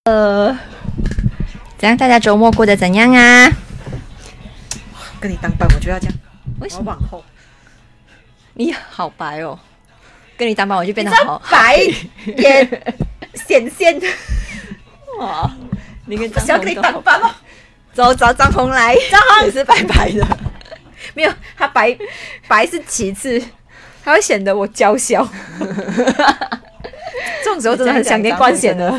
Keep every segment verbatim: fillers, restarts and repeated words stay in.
呃，怎样？大家周末过得怎样啊？ 跟你当班我就要这样， 为什么？ 往后。 你好白哦，跟你当班我就变得好白眼显现。 哇，你跟张想跟你当班哦。 走找张红来， 张红也是白白的。 没有，他白白是其次，他会显得我娇小。这种时候真的很想跟冠贤的。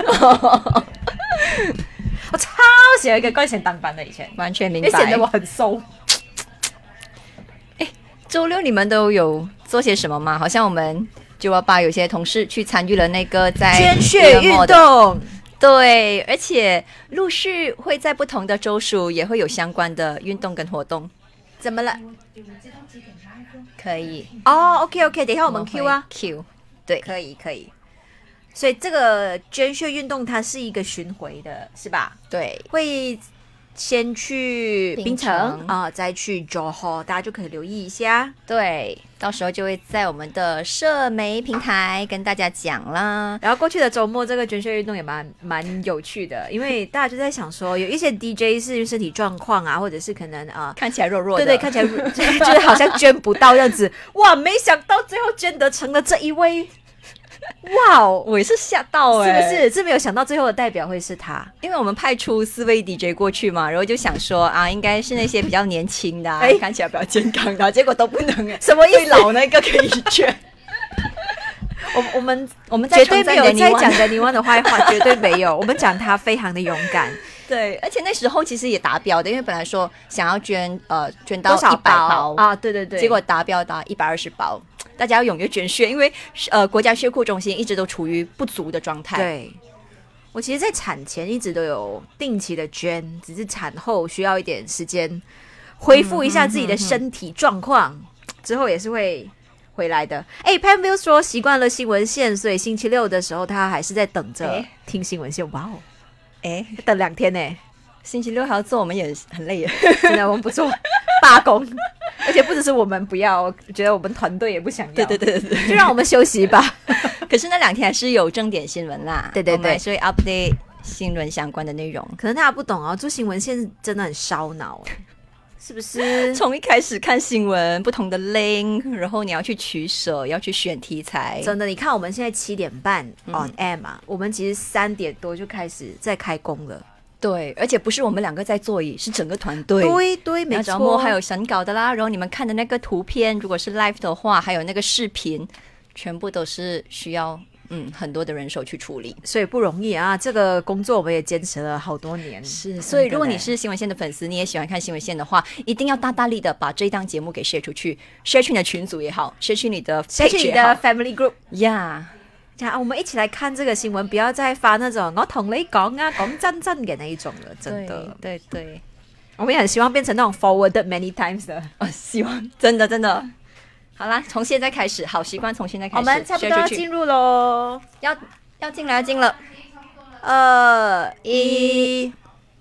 我超喜欢跟冠贤当班的，以前完全明白， 也显得我很瘦。 哎，周六你们都有做些什么吗？好像我们九八八有些同事去参与了那个在捐血运动。 对，而且陆续会在不同的州属也会有相关的运动跟活动。 怎么了？ 可以哦、oh, ，OK OK， 等一下我们 Q 啊 ，Q， 对， 可以可以。所以这个捐血运动它是一个巡回的，是吧？ 对， 会先去槟城啊、呃，再去 Johor， 大家就可以留意一下。 对，到时候就会在我们的社媒平台跟大家讲啦。 然后过去的周末，这个捐血运动也蛮蛮有趣的，因为大家就在想说，有一些 D J 是身体状况啊，或者是可能啊、呃、 看起来弱弱的， 对对，看起来就是好像捐不到样子。哇，没想到最后捐得成了这一位。哇哦， 我也是吓到哎、 欸，是不是？是没有想到最后的代表会是他， 因为我们派出四位 D J 过去嘛，然后就想说啊，应该是那些比较年轻的、啊欸，看起来比较健康的、啊，结果都不能哎， 什么意思？ 最老那个可以捐。 我我们我们绝对没有在讲的尼湾的坏话，绝对没有。我们讲他非常的勇敢， 对，而且那时候其实也达标的，因为本来说想要捐呃捐到一百包啊，对对对， 结果达标达一百二十包。大家要踊跃捐血，因为呃国家血库中心一直都处于不足的状态。 对，我其实，在产前一直都有定期的捐，只是产后需要一点时间恢复一下自己的身体状况、嗯，之后也是会回来的。哎 ，Panville 说习惯了新闻线，所以星期六的时候他还是在等着听新闻线。哇哦， 哎， 等两天呢， 星期六还要做，我们也很累耶， 真的我们不做罢工。而且不只是我们不要，我觉得我们团队也不想要。 对对对对， 就让我们休息吧。 可是那两天还是有正点新闻啦， 对对对， 所以 update 新闻相关的内容。 可能大家不懂啊，做新闻线真的很烧脑，是不是？ 从一开始看新闻，不同的 link， 然后你要去取舍，要去选题材。 真的，你看我们现在七点半 on air 嘛、嗯，我们其实三点多就开始在开工了。 对，而且不是我们两个在做，是整个团队。 对对，没错。 还有审稿的啦，然后你们看的那个图片，如果是 live 的话，还有那个视频，全部都是需要嗯很多的人手去处理， 所以不容易啊。这个工作我们也坚持了好多年。 是，所以如果你是新闻线的粉丝，你也喜欢看新闻线的话，一定要大大力的把这一档节目给 share 出去 ，share 去你的群组也好 ，share 去你的 share 去你的 family group 呀。Yeah. 啊、我们一起来看这个新闻，不要再发那种我同你講啊，講真真嘅那一種了，真的。 對對對， 我們也很希望變成那種 forwarded many times 的， 哦，希望真的真的。好啦，從現在開始，好習慣從現在開始， 我們差不多要進入咯， 要要進了要進了， 二一。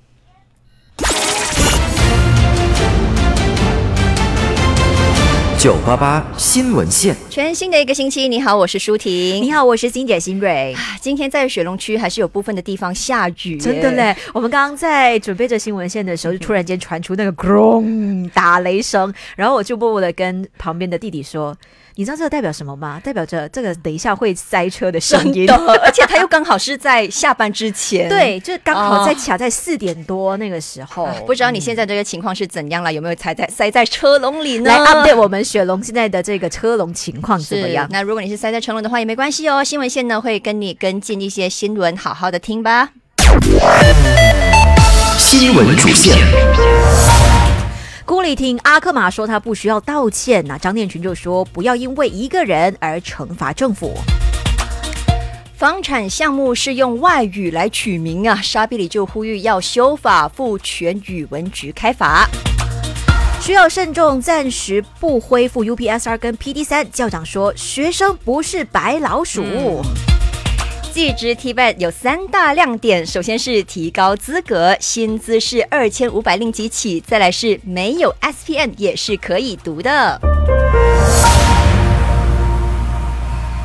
九八八新闻线， 全新的一个星期，你好，我是舒婷。 你好，我是金姐新蕊。 今天在雪隆区还是有部分的地方下雨， 真的嘞！我们刚刚在准备着新闻线的时候，就突然间传出那个 “grong” 打雷声，然后我就默默的跟旁边的弟弟说：“你知道这个代表什么吗？代表着这个等一下会塞车的声音， 而且它又刚好是在下班之前， 对，就是刚好在卡在四点多那个时候。 哦、不知道你现在这个情况是怎样了？有没有塞在塞在车笼里呢？ 来 update 我们雪隆现在的这个车笼情况怎么样？ 那如果你是塞在车笼的话也没关系哦，新闻线呢会跟你跟进一些新闻，好好的听吧。 新闻主线。 顾里听阿克玛说他不需要道歉，那张念群就说不要因为一个人而惩罚政府。 房产项目是用外语来取名啊，沙比里就呼吁要修法，赋权语文局开罚。 需要慎重，暂时不恢复 U P S R 跟 P D 三。校长说学生不是白老鼠。嗯技职 T B A T 有三大亮点，首先是提高资格，薪资是二千五百令吉起，再来是没有 S P M 也是可以读的。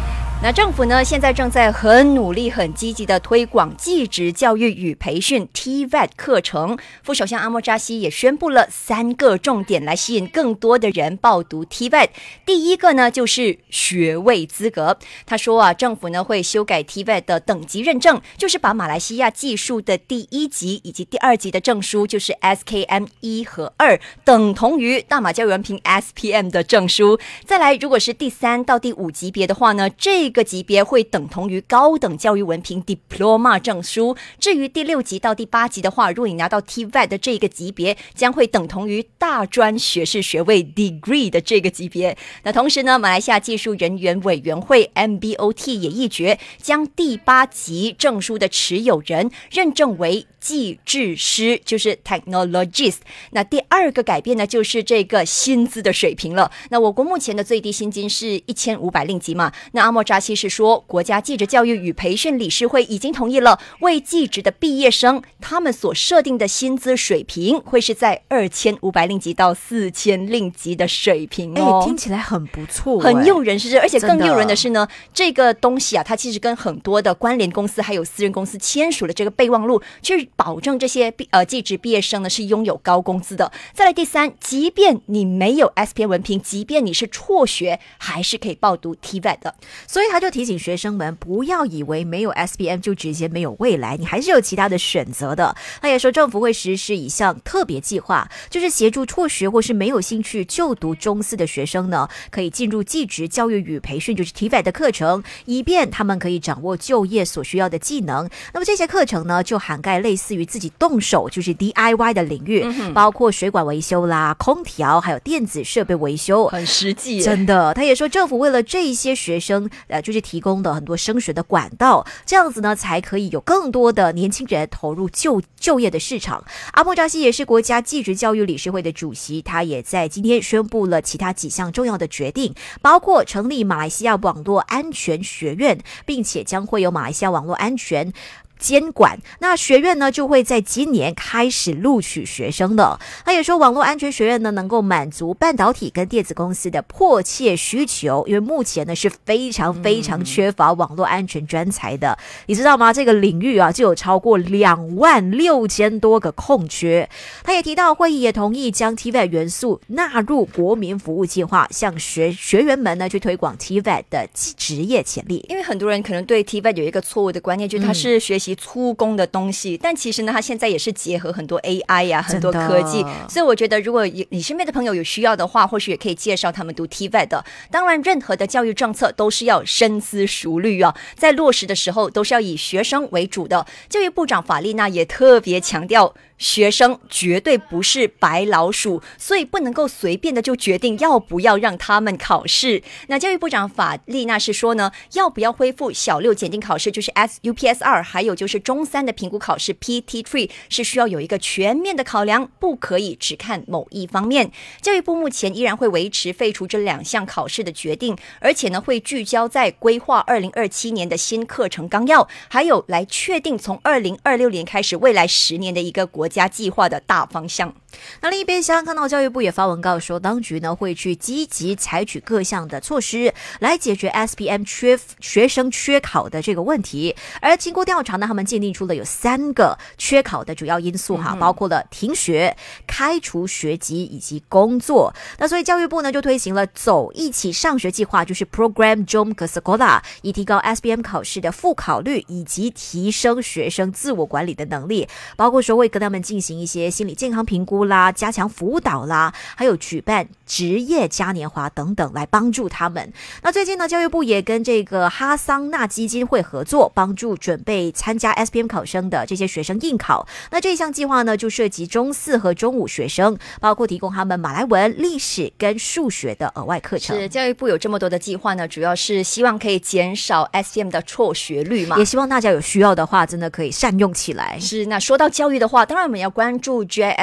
那政府呢，现在正在很努力、很积极的推广技职教育与培训 T V E T 课程。副首相阿莫扎西也宣布了三个重点，来吸引更多的人报读 T V E T。第一个呢，就是学位资格。他说啊，政府呢会修改 T V E T 的等级认证，就是把马来西亚技术的第一级以及第二级的证书，就是 S K M 一和二，等同于大马教育文凭 S P M 的证书。再来，如果是第三到第五级别的话呢，这个级别会等同于高等教育文凭 Diploma 证书。至于第六级到第八级的话，如果你拿到 T V E T 的这个级别，将会等同于大专学士学位 Degree 的这个级别。那同时呢，马来西亚技术人员委员会 M B O T 也议决将第八级证书的持有人认证为技制师，就是 Technologist。 那第二个改变呢，就是这个薪资的水平了。那我国目前的最低薪金是一千五百令吉嘛，那阿莫扎西是说，国家技职教育与培训理事会已经同意了，为技职的毕业生他们所设定的薪资水平会是在二千五百令吉到四千令吉的水平哦。 哎，听起来很不错， 很诱人，是不是？而且更诱人的是呢，这个东西啊，它其实跟很多的关联公司还有私人公司签署了这个备忘录，去保证这些呃技职毕业生呢是拥有高工资的。再来第三，即便你没有 S P M 文凭，即便你是辍学，还是可以报读 T V E T 的。 所以他就提醒学生们不要以为没有 S P M 就直接没有未来，你还是有其他的选择的。他也说政府会实施一项特别计划，就是协助辍学或是没有兴趣就读中四的学生呢，可以进入技职教育与培训，就是 T V E T 的课程，以便他们可以掌握就业所需要的技能。那么这些课程呢，就涵盖类似于自己动手，就是 D I Y 的领域，嗯、包括水管维修啦、空调，还有电子设备维修， 很实际。 真的，他也说政府为了这一些学生，呃，就是提供的很多升学的管道，这样子呢，才可以有更多的年轻人投入就就业的市场。阿莫扎西也是国家技职教育理事会的主席，他也在今天宣布了其他几项重要的决定，包括成立马来西亚网络安全学院，并且将会有马来西亚网络安全监管。那学院呢，就会在今年开始录取学生的。他也说，网络安全学院呢，能够满足半导体跟电子公司的迫切需求，因为目前呢是非常非常缺乏网络安全专才的。嗯、你知道吗？这个领域啊，就有超过两万六千多个空缺。他也提到，会议也同意将 T V E T 元素纳入国民服务计划，向学学员们呢去推广 T V E T 的职业潜力。 因为很多人可能对 T V E T 有一个错误的观念，就是它是学习粗工的东西，嗯、但其实呢，它现在也是结合很多 A I 呀、啊，很多科技，所以我觉得如果你身边的朋友有需要的话，或许也可以介绍他们读 T V E T 的。当然，任何的教育政策都是要深思熟虑啊，在落实的时候都是要以学生为主的。教育部长法丽娜也特别强调，学生绝对不是白老鼠，所以不能够随便的就决定要不要让他们考试。那教育部长法丽娜是说呢，要不要恢复小六检定考试，就是 U P S 二，还有就是中三的评估考试 P T 三， 是需要有一个全面的考量，不可以只看某一方面。教育部目前依然会维持废除这两项考试的决定，而且呢会聚焦在规划二零二七年的新课程纲要，还有来确定从二零二六年开始未来十年的一个国家计划的大方向。 那另一边，香港看到教育部也发文告说，当局呢会去积极采取各项的措施来解决 S P M 缺学生缺考的这个问题。而经过调查呢，他们鉴定出了有三个缺考的主要因素哈，嗯、包括了停学、开除学籍以及工作。那所以教育部呢就推行了走一起上学计划，就是 Program Jom ke Sekolah， 以提高 S P M 考试的复考率以及提升学生自我管理的能力，包括说会跟他们进行一些心理健康评估啦，加强辅导啦，还有举办职业嘉年华等等来帮助他们。那最近呢，教育部也跟这个哈桑纳基金会合作，帮助准备参加 S P M 考生的这些学生应考。那这一项计划呢，就涉及中四和中五学生，包括提供他们马来文、历史跟数学的额外课程。 是教育部有这么多的计划呢，主要是希望可以减少 S P M 的辍学率嘛， 也希望大家有需要的话，真的可以善用起来。 是，那说到教育的话，当然我们要关注 J S B 案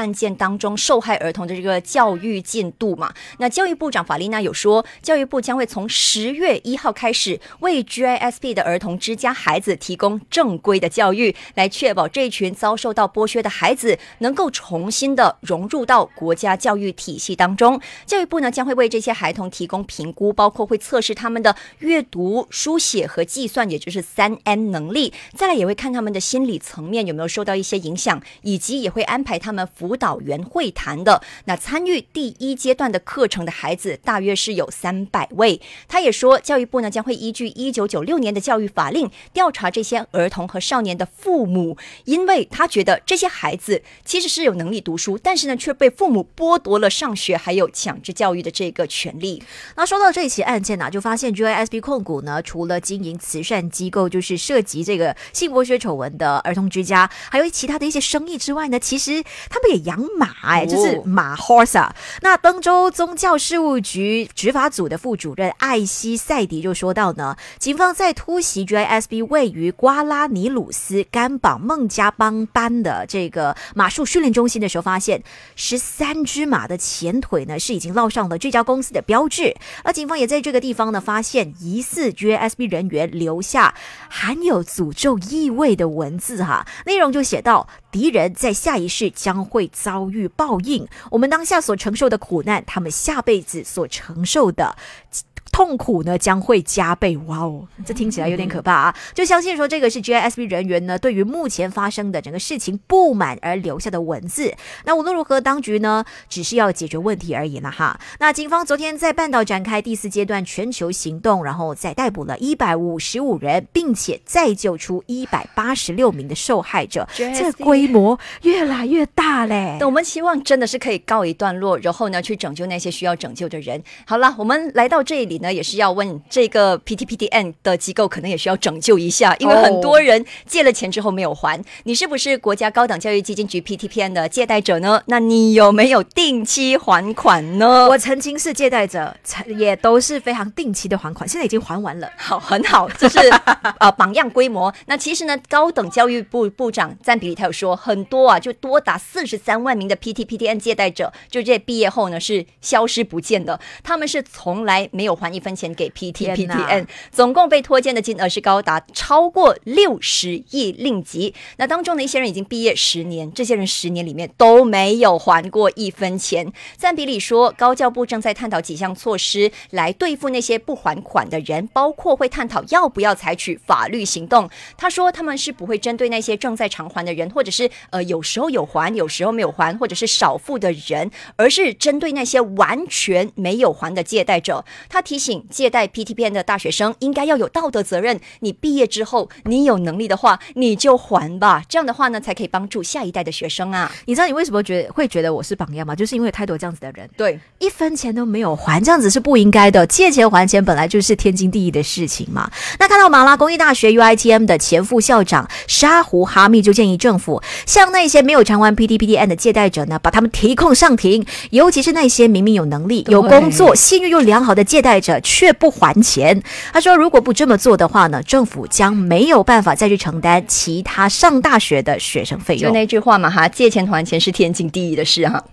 案件当中受害儿童的这个教育进度嘛。那教育部长法丽娜有说，教育部将会从十月一号开始为 G I S P 的儿童之家孩子提供正规的教育，来确保这一群遭受到剥削的孩子能够重新的融入到国家教育体系当中。教育部呢将会为这些孩童提供评估，包括会测试他们的阅读、书写和计算，也就是三 M 能力，再来也会看他们的心理层面有没有受到一些影响，以及也会安排他们辅导员会谈的。那参与第一阶段的课程的孩子大约是有三百位。他也说，教育部呢将会依据一九九六年的教育法令调查这些儿童和少年的父母，因为他觉得这些孩子其实是有能力读书，但是呢却被父母剥夺了上学还有强制教育的这个权利。 那说到这一起案件呢、啊，就发现 G I S P 控股呢，除了经营慈善机构，就是涉及这个性剥削丑闻的儿童之家，还有其他的一些生意之外呢，其实他们也养马哎、欸，就是马 horse 啊。那登州宗教事务局执法组的副主任艾希塞迪就说到呢，警方在突袭 G I S P 位于瓜拉尼鲁斯甘榜孟加邦班的这个马术训练中心的时候，发现十三只马的前腿呢是已经烙上了这家公司的标志，而警方也在这个地方呢发现疑似 G I S P 人员留下含有诅咒意味的文字哈，内容就写到：敌人在下一世将会遭遇报应，我们当下所承受的苦难，他们下辈子所承受的痛苦呢将会加倍。哇哦，这听起来有点可怕啊！就相信说这个是 G I S P 人员呢对于目前发生的整个事情不满而留下的文字。那无论如何，当局呢只是要解决问题而已了哈。那警方昨天在半岛展开第四阶段全球行动，然后再逮捕了一百五十五人，并且再救出一百八十六名的受害者，这规模越来越大嘞。 我们希望真的是可以告一段落，然后呢去拯救那些需要拯救的人。好了，我们来到这里呢，也是要问这个 P T P T N 的机构可能也需要拯救一下，因为很多人借了钱之后没有还。你是不是国家高等教育基金局 P T P N 的借贷者呢？那你有没有定期还款呢？ 我曾经是借贷者，也都是非常定期的还款，现在已经还完了。 好，很好，这是呃榜样规模。那其实呢，高等教育部部长赞比里他有说，很多啊，就多达四十三万名的 P T P T N 借贷者，就这毕业后呢是消失不见的，他们是从来没有还一分钱给 P T P T N， 总共被拖欠的金额是高达超过六十亿令吉。那当中的一些人已经毕业十年，这些人十年里面都没有还过一分钱。赞比里说，高教部正在探讨几项措施来对付那些不还款的人，包括会探讨要不要采取法律行动。他说他们是不会针对那些正在偿还的人，或者是呃有时候有还有时候没有还，或者是少付的人，而是针对那些完全没有还的借贷者。他提醒借贷 P T P N 的大学生应该要有道德责任，你毕业之后你有能力的话你就还吧，这样的话呢才可以帮助下一代的学生啊。 你知道你为什么觉得会觉得我是榜样吗？就是因为太多这样子的人， 对， 一分钱都没有还，这样子是不应该的。借钱还钱本来就是天经地义的事情嘛。那看到马拉公益大学 U I T M 的前副校长沙胡哈密就建议政府向那些没有偿还 P T P T N 的借贷者呢，把他们提控上庭，尤其是那些明明有能力、有工作、信誉又良好的借贷者却不还钱。他说，如果不这么做的话呢，政府将没有办法再去承担其他上大学的学生费用。 就那句话嘛哈，借钱还钱是天经地义的事哈。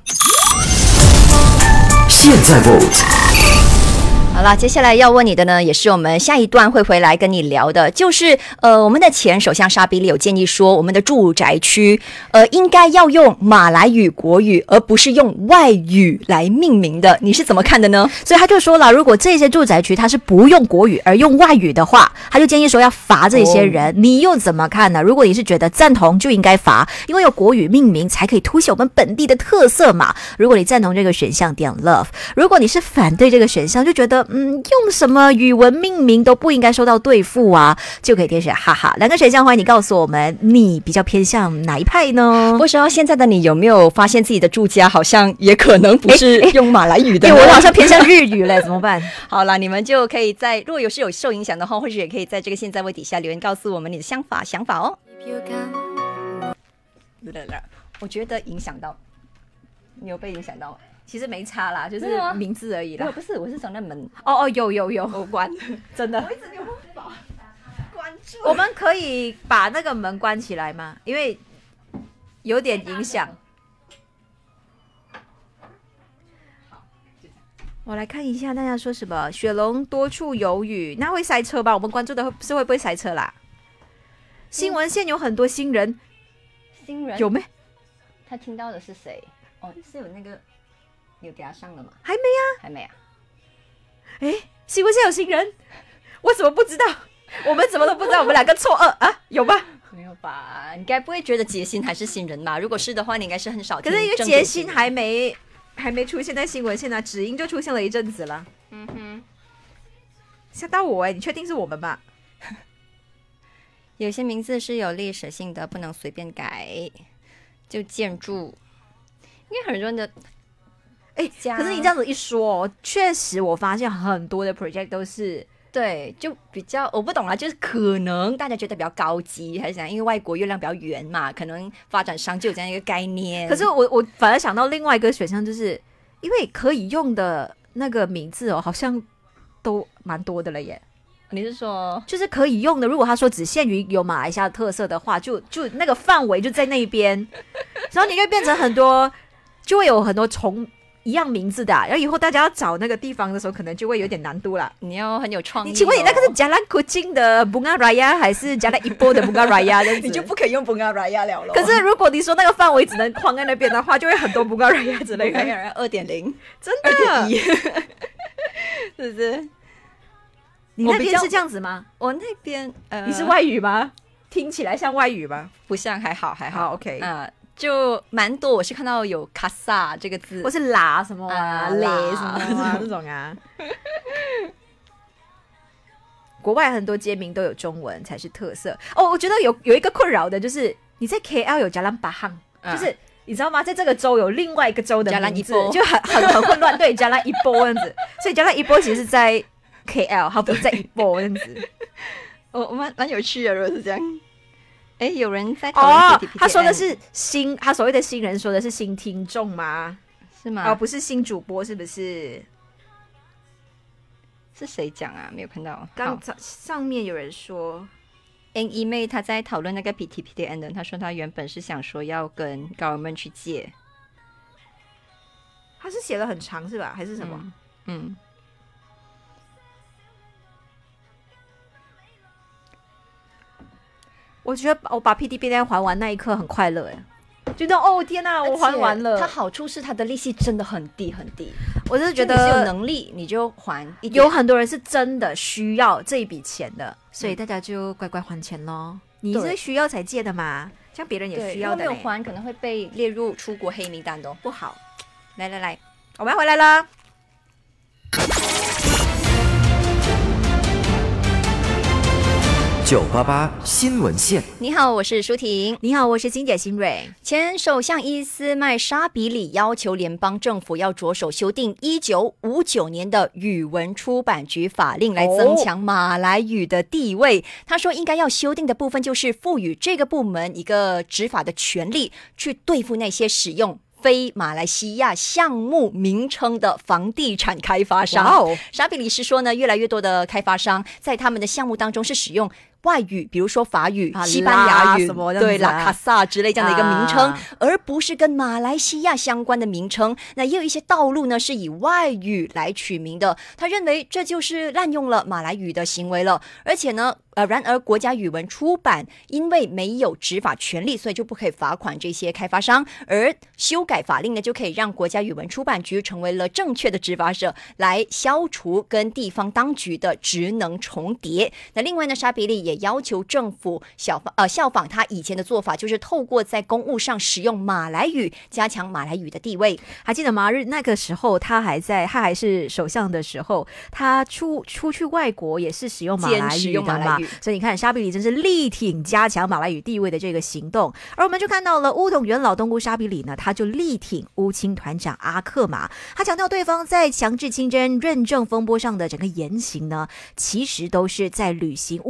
现在 vote。 好啦，接下来要问你的呢，也是我们下一段会回来跟你聊的，就是呃，我们的前首相沙比里有建议说，我们的住宅区呃应该要用马来语国语，而不是用外语来命名的，你是怎么看的呢？ 所以他就说了，如果这些住宅区它是不用国语而用外语的话，他就建议说要罚这些人。哦、你又怎么看呢？如果你是觉得赞同，就应该罚，因为有国语命名才可以凸显我们本地的特色嘛。如果你赞同这个选项，点 love； 如果你是反对这个选项，就觉得嗯，用什么语文命名都不应该受到对付啊，就可以点选哈哈。两个选项，欢迎你告诉我们，你比较偏向哪一派呢？ 不知道现在的你有没有发现自己的住家好像也可能不是用马来语的？ 对，我好像偏向日语嘞，怎么办？ 好啦，你们就可以在如果有是有受影响的话，或者也可以在这个现在位底下留言告诉我们你的想法想法哦。我觉得影响到，你有被影响到吗？ 其实没差啦，就是名字而已啦。 不是，我是从那门哦哦，有有有， 我关，真的。 我一直没有办法关住。我们可以把那个门关起来吗？因为有点影响。 我来看一下大家说什么。雪龙多处有雨，那会塞车吧？我们关注的是会不会塞车啦？新闻线有很多新人， 新人有没？ 他听到的是谁？哦，是有那个，你有给他上了吗？ 还没啊， 还没啊。 哎，新闻线有新人，我怎么不知道？我们怎么都不知道？我们两个错愕啊？有吧？ 没有吧？你该不会觉得杰心还是新人吧？如果是的话，你应该是很少听。 可是因为杰心还没还没出现在新闻线啊，只因就出现了一阵子了。 嗯哼， 吓到我哎、欸！你确定是我们吧？ 有些名字是有历史性的，不能随便改。就建筑，因为很多人的， 哎、可是你这样子一说、哦，确实我发现很多的 project 都是对，就比较我不懂啦，就是可能大家觉得比较高级，还是怎样？因为外国月亮比较圆嘛，可能发展商就有这样一个概念。 可是我我反而想到另外一个选项，就是因为可以用的那个名字哦，好像都蛮多的了耶。 你是说， 就是可以用的？如果他说只限于有马来西亚特色的话，就就那个范围就在那边，然后你就变成很多，就会有很多重一样名字的、啊，然后以后大家要找那个地方的时候，可能就会有点难度了。 你要很有创意、哦。 你请问你那个是加兰古金的 Bunga Raya 还是加兰一波的 Bunga Raya 这样子？ 你就不可以用 Bunga Raya 了咯。 可是如果你说那个范围只能框在那边的话，就会很多 Bunga Raya 之类的。 二点零， 真的二点一，是不是？ 你那边是这样子吗？ 我那边呃， 你是外语吗？听起来像外语吗？ 不像，还好还好。 好 OK， 啊、呃，就蛮多。我是看到有卡萨这个字， 或是啦什么啊、嘞、 呃、 什么啊这种啊。国外很多街名都有中文才是特色哦。我觉得有有一个困扰的就是你在 K L 有加兰巴汉，就是你知道吗？在这个州有另外一个州的名字，就很很很混乱。对，加兰一波这样子，所以加兰一波其实是在 K L， 它不是在一波这样子。 我我蛮蛮有趣的，如果是这样。哎，有人在讨论 P T P T N， 他说的是新，他所谓的新人说的是新听众吗？ 是吗？ 哦，不是新主播，是不是？ 是谁讲啊？没有看到。 刚上面有人说 ，N 一妹她在讨论那个 P T P T N 的，她说她原本是想说要跟 government 去借。 他是写的很长是吧？还是什么？ 嗯。嗯， 我觉得我把 P T P T N 还完那一刻很快乐哎，觉得哦天哪，我还完了。 它好处是它的利息真的很低很低， 我就是觉得你是有能力你就还一点。 有很多人是真的需要这一笔钱的，所以大家就乖乖还钱咯。你是需要才借的嘛，像别人也需要的。 如果没有还，可能会被列入出国黑名单的， 不好。 来来来， 我们要回来了。 九八八新闻线， 你好，我是舒婷。 你好，我是金姐新蕊。 前首相伊斯麦沙比里要求联邦政府要着手修订一九五九年的语文出版局法令，来增强马来语的地位。哦、他说，应该要修订的部分就是赋予这个部门一个执法的权利，去对付那些使用非马来西亚项目名称的房地产开发商。 哦、 沙比里是说呢，越来越多的开发商在他们的项目当中是使用外语，比如说法语、啊、西班牙语、 啊、 对拉卡萨之类这样的一个名称、 啊， 而不是跟马来西亚相关的名称。那也有一些道路呢是以外语来取名的，他认为这就是滥用了马来语的行为了。而且呢，呃，然而国家语文出版因为没有执法权利，所以就不可以罚款这些开发商。而修改法令呢，就可以让国家语文出版局成为了正确的执法者，来消除跟地方当局的职能重叠。那另外呢，沙比里也要求政府效仿呃效仿他以前的做法，就是透过在公务上使用马来语，加强马来语的地位。 还记得吗？日那个时候他还在，他还是首相的时候，他出出去外国也是使用马来语的嘛。所以你看，沙比里真是力挺加强马来语地位的这个行动。而我们就看到了巫统元老东姑沙比里呢，他就力挺巫青团长阿克马，他强调对方在强制清真认证风波上的整个言行呢，其实都是在履行巫统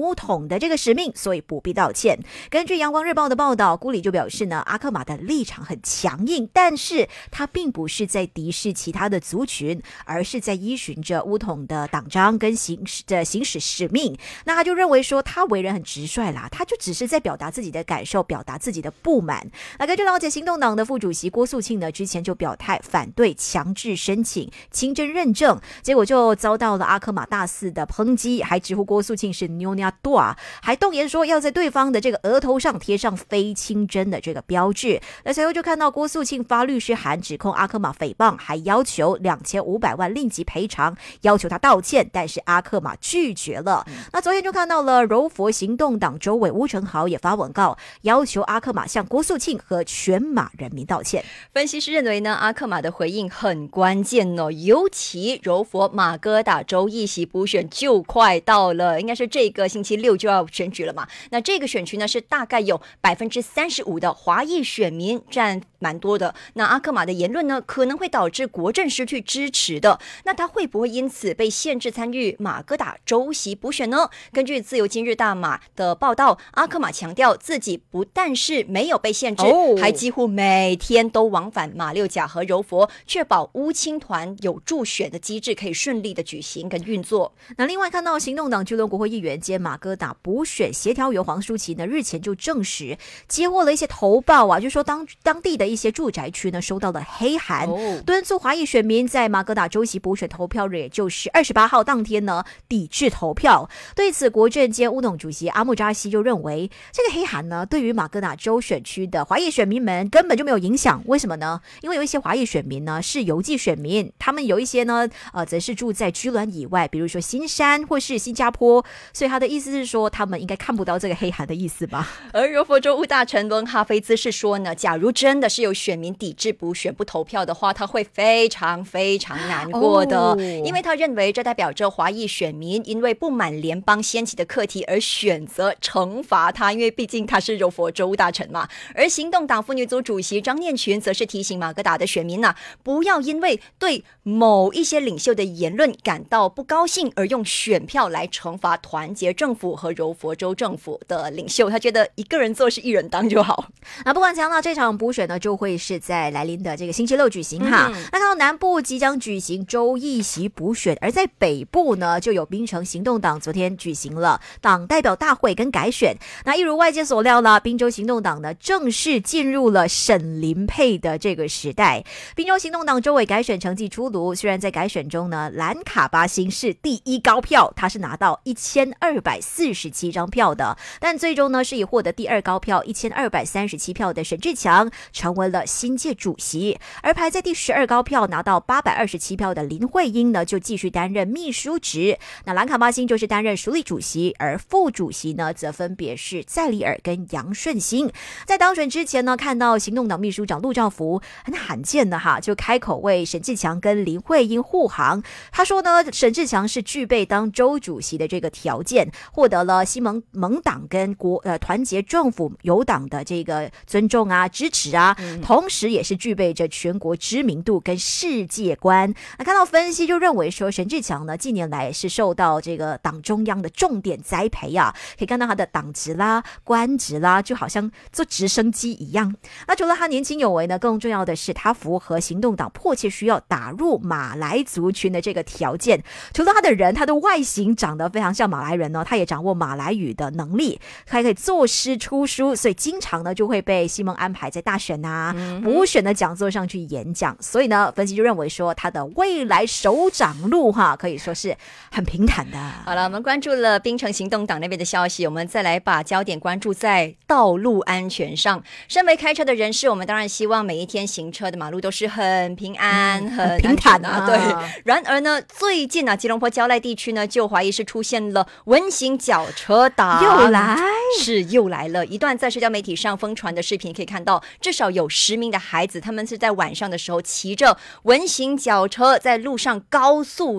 党的这个使命，所以不必道歉。根据阳光日报的报道，辜里就表示呢，阿克玛的立场很强硬，但是他并不是在敌视其他的族群，而是在依循着巫统的党章跟行使的行使使命。那他就认为说，他为人很直率啦，他就只是在表达自己的感受，表达自己的不满。那根据了解，行动党的副主席郭素庆呢，之前就表态反对强制申请清真认证，结果就遭到了阿克玛大肆的抨击，还直呼郭素庆是妞妞多啊，还动言说要在对方的这个额头上贴上非清真的这个标志。那随后就看到郭素庆发律师函指控阿克玛诽谤，还要求两千五百万令吉赔偿，要求他道歉，但是阿克玛拒绝了。嗯、那昨天就看到了柔佛行动党州委巫承豪也发文告，要求阿克玛向郭素庆和全马人民道歉。 分析师认为呢，阿克玛的回应很关键哦，尤其柔佛马哥打州议席补选就快到了，应该是这个星期六就要选举了嘛。那这个选区呢，是大概有百分之三十五的华裔选民，占蛮多的。那阿克玛的言论呢，可能会导致国阵失去支持的。那他会不会因此被限制参与马哥打州席补选呢？根据自由今日大马的报道，阿克玛强调自己不但是没有被限制，哦、还几乎每天都往返马六甲和柔佛，确保乌青团有助选的机制可以顺利的举行跟运作。 那另外看到行动党居伦国会议员兼马哥打补选协调员黄舒琪呢，日前就证实接获了一些投报啊，就说当当地的一些住宅区呢收到了黑函，哦、敦促华裔选民在马哥打州席补选投票日，也就是二十八号当天呢抵制投票。对此，国阵兼乌统主席阿穆扎西就认为，这个黑函呢对于马哥打州选区的华裔选民们根本就没有影响。为什么呢？因为有一些华裔选民呢是邮寄选民，他们有一些呢呃则是住在居銮以外，比如说新山或是新加坡，所以他的意思是说他们应该看不到这个黑函的意思吧。 而柔佛州务大臣伦哈菲兹是说呢，假如真的是有选民抵制补选不投票的话，他会非常非常难过的，哦、因为他认为这代表着华裔选民因为不满联邦掀起的课题而选择惩罚他，因为毕竟他是柔佛州务大臣嘛。而行动党妇女组主席张念群则是提醒马哥打的选民啊，不要因为对某一些领袖的言论感到不高兴而用选票来惩罚团结政府和柔佛州政府的领袖。他觉得一个人做事一人当就好。 那不管怎样呢，这场补选呢就会是在来临的这个星期六举行哈。嗯、那看到南部即将举行州议席补选，而在北部呢就有槟城行动党昨天举行了党代表大会跟改选。那一如外界所料啦，宾州行动党呢正式进入了沈林配的这个时代。宾州行动党州委改选成绩出炉，虽然在改选中呢，兰卡巴辛是第一高票，他是拿到一千二百四十七张票的，但最终呢是以获得第二高票一千二百三十七票的沈志强成为了新届主席，而排在第十二高票拿到八百二十七票的林慧英呢就继续担任秘书职。那兰卡巴辛就是担任署理主席，而副主席呢则分别是在里尔跟杨顺兴。在当选之前呢，看到行动党秘书长陆兆福很罕见的哈，就开口为沈志强跟林慧英护航。他说呢，沈志强是具备当州主席的这个条件，获得了西蒙盟党跟国呃团结政府友党的这个尊重啊支持啊，嗯、同时也是具备着全国知名度跟世界观。那看到分析就认为说，沈志强呢近年来是受到这个党中央的重点栽培啊，可以看到他的党职啦、官职啦，就好像坐直升机一样。那除了他年轻有为呢，更重要的是他符合行动党迫切需要打入马来族群的这个条件。除了他的人，他的外形长得非常像马来人呢，他也掌握马来语的能力，还可以作诗出书，所以经常呢就会被西蒙安排在大选啊、补选的讲座上去演讲。所以呢，分析就认为说他的未来首长路哈，可以说是很平坦的。 好了，我们关注了槟城行动党那边的消息，我们再来把焦点关注在道路安全上。身为开车的人士，我们当然希望每一天行车的马路都是很平安、嗯、很平坦啊。 对。然而呢，最近啊，吉隆坡蕉赖地区呢，就怀疑是出现了蚊型脚车党， 又来， 是又来了。一段在社交媒体上疯传的视频可以看到，至少有十名的孩子，他们是在晚上的时候骑着蚊型脚车在路上高速的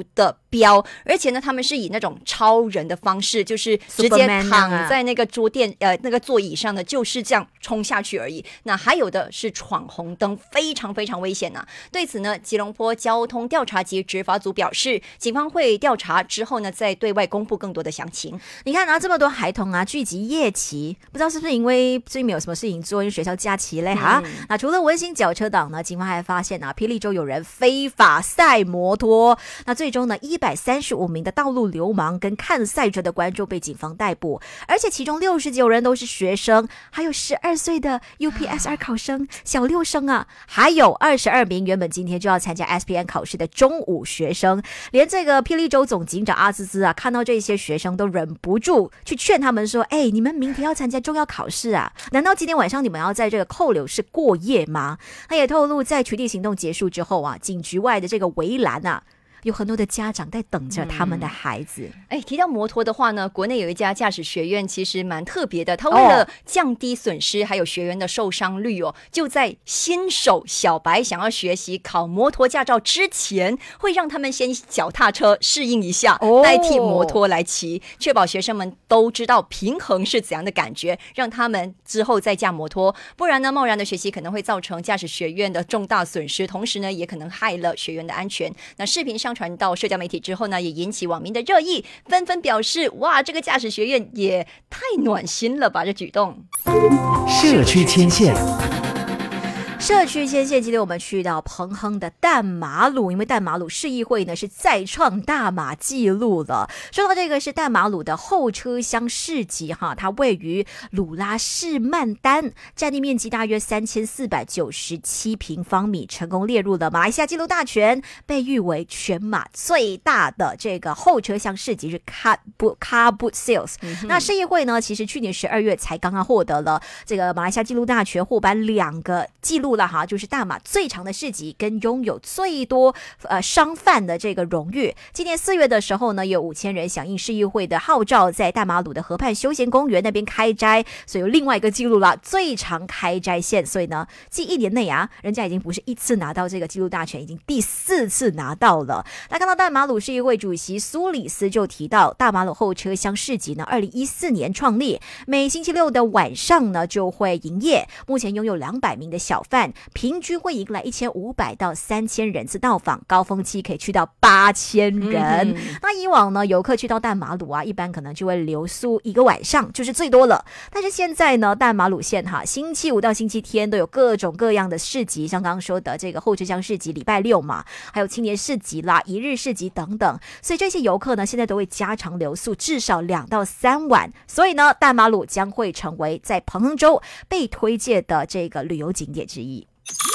飙，而且呢，他们是以那种超人的方式，就是直接躺在那个桌垫、啊、呃那个座椅上的，就是这样冲下去而已。那还有的是闯红灯，非常非常危险呐、啊。对此呢，吉隆坡交通调查局执法组表示，警方会调查之后呢，再对外公布更多的详情。 你看啊，这么多孩童啊聚集夜骑，不知道是不是因为最近没有什么事情做，因为学校假期嘞哈、嗯。那除了温馨脚车党呢，警方还发现啊，霹雳州有人非法赛摩托。那最终呢，一百三十五名的道路流氓跟看赛车的观众被警方逮捕，而且其中六十九人都是学生，还有十二岁的 U P S R 考生、小六生啊，还有二十二名原本今天就要参加 S P N 考试的中五学生。连这个霹雳州总警长阿兹兹啊，看到这些学生都忍不住去劝他们说：“哎，你们明天要参加重要考试啊，难道今天晚上你们要在这个扣留室过夜吗？”他也透露，在取缔行动结束之后啊，警局外的这个围栏啊，有很多的家长在等着他们的孩子。 哎、嗯，提到摩托的话呢，国内有一家驾驶学院其实蛮特别的，他为了降低损失还有学员的受伤率哦，就在新手小白想要学习考摩托驾照之前，会让他们先脚踏车适应一下，哦、代替摩托来骑，确保学生们都知道平衡是怎样的感觉，让他们之后再驾摩托。不然呢，贸然的学习可能会造成驾驶学院的重大损失，同时呢，也可能害了学员的安全。那视频上传到社交媒体之后呢，也引起网民的热议，纷纷表示：哇，这个驾驶学院也太暖心了吧！这举动。 社区牵线。 社区牵线，今天我们去到彭亨的淡马鲁，因为淡马鲁市议会呢是再创大马纪录了。说到这个是淡马鲁的后车厢市集哈，它位于鲁拉市曼丹，占地面积大约三千四百九十七平方米，成功列入了马来西亚纪录大全，被誉为全马最大的这个后车厢市集是 Car Boot Car Boot Sales、嗯。那市议会呢，其实去年十二月才刚刚获得了这个马来西亚纪录大全获颁两个纪录了哈，就是大马最长的市集跟拥有最多呃商贩的这个荣誉。今年四月的时候呢，有五千人响应市议会的号召，在大马鲁的河畔休闲公园那边开斋，所以有另外一个记录了，最长开斋线。所以呢，近一年内啊，人家已经不是一次拿到这个纪录大全，已经第四次拿到了。那看到大马鲁市议会主席苏里斯就提到，大马鲁后车厢市集呢，二零一四年创立，每星期六的晚上呢就会营业，目前拥有两百名的小贩，平均会迎来一千五百到三千人次到访，高峰期可以去到八千人、嗯、那以往呢，游客去到淡马鲁啊，一般可能就会留宿一个晚上，就是最多了。但是现在呢，淡马鲁县哈，星期五到星期天都有各种各样的市集，像刚刚说的这个后车厢市集礼拜六嘛，还有青年市集啦、一日市集等等，所以这些游客呢，现在都会加长留宿至少两到三晚。所以呢，淡马鲁将会成为在彭亨州被推荐的这个旅游景点之一。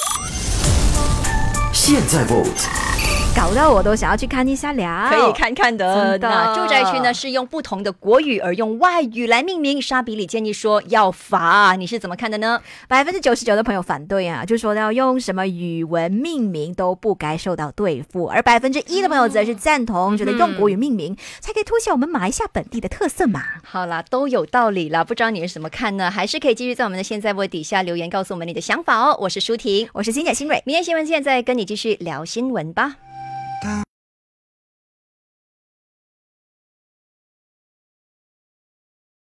现在 vote， 搞到我都想要去看一下了， 可以看看的。那住宅区呢是用不同的国语而用外语来命名，沙比里建议说要罚，你是怎么看的呢？ 百分之九十九的朋友反对啊，就说要用什么语文命名都不该受到对付，而百分之一的朋友则是赞同，嗯、觉得用国语命名才可以凸显我们马来西亚本地的特色嘛。 好啦，都有道理啦，不知道你是怎么看呢？还是可以继续在我们的现在播底下留言告诉我们你的想法哦。我是舒婷， 我是新姐新蕊， 明天新闻现在跟你继续聊新闻吧。